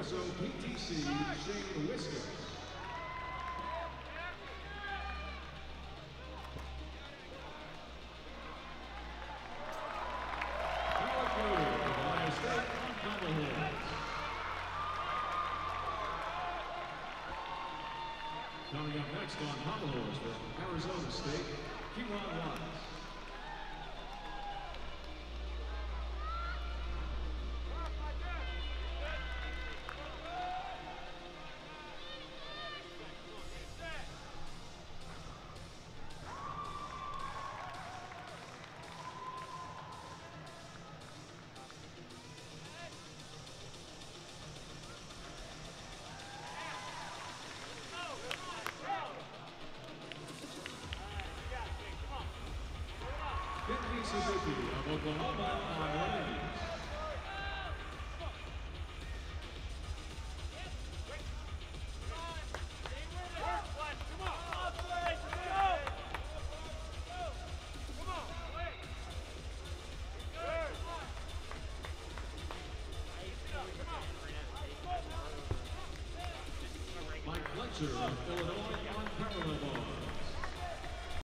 Progresso PTC, Shane Wiskus. Coming up next on Homilors from Arizona State, Kieran Wise. Bentley Suzuki of Oklahoma on Rays. Mike Fletcher of Illinois on parallel ball.